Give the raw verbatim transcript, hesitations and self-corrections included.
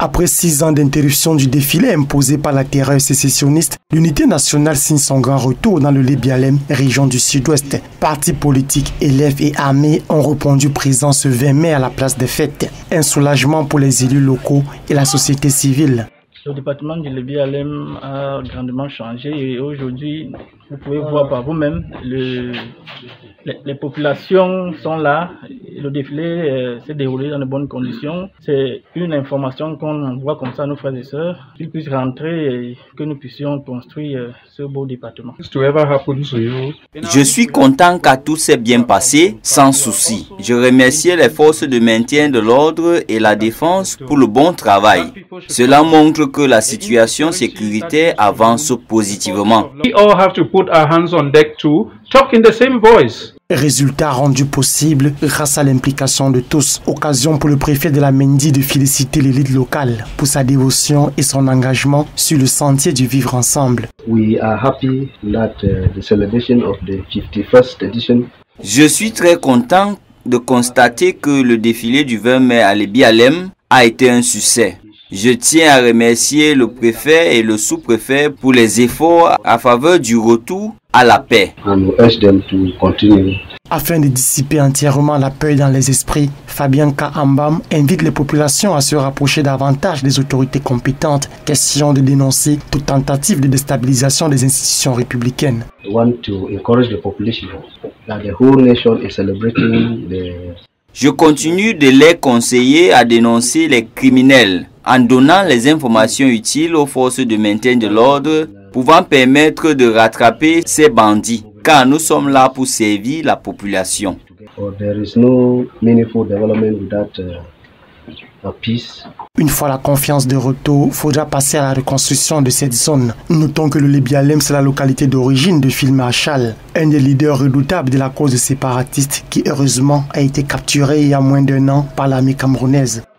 Après six ans d'interruption du défilé imposé par la terreur sécessionniste, l'unité nationale signe son grand retour dans le Lébialem, région du sud-ouest. Partis politiques, élèves et armées ont répondu présents ce vingt mai à la place des fêtes. Un soulagement pour les élus locaux et la société civile. Le département du Lébialem a grandement changé et aujourd'hui, vous pouvez voir par vous-même, le, les, les populations sont là, le défilé euh, s'est déroulé dans de bonnes conditions. C'est une information qu'on envoie comme ça à nos frères et sœurs, qu'ils puissent rentrer et que nous puissions construire euh, ce beau département. Je suis content car tout s'est bien passé, sans souci. Je remercie les forces de maintien de l'ordre et la défense pour le bon travail. Cela montre que la situation sécuritaire avance positivement. Résultat rendu possible grâce à l'implication de tous. Occasion pour le préfet de la Mendi de féliciter l'élite locale pour sa dévotion et son engagement sur le sentier du vivre ensemble. We are happy that uh, the celebration of the fifty-first edition. Je suis très content de constater que le défilé du vingt mai à Lébialem a été un succès. Je tiens à remercier le préfet et le sous-préfet pour les efforts à faveur du retour à la paix. Afin de dissiper entièrement la peur dans les esprits, Fabien Kahambam invite les populations à se rapprocher davantage des autorités compétentes, question de dénoncer toute tentative de déstabilisation des institutions républicaines. Je continue de les conseiller à dénoncer les criminels en donnant les informations utiles aux forces de maintien de l'ordre pouvant permettre de rattraper ces bandits, car nous sommes là pour servir la population. Une fois la confiance de retour, il faudra passer à la reconstruction de cette zone. Notons que le Lébialem, c'est la localité d'origine de Filma Achal, un des leaders redoutables de la cause séparatiste qui heureusement a été capturé il y a moins d'un an par l'armée camerounaise.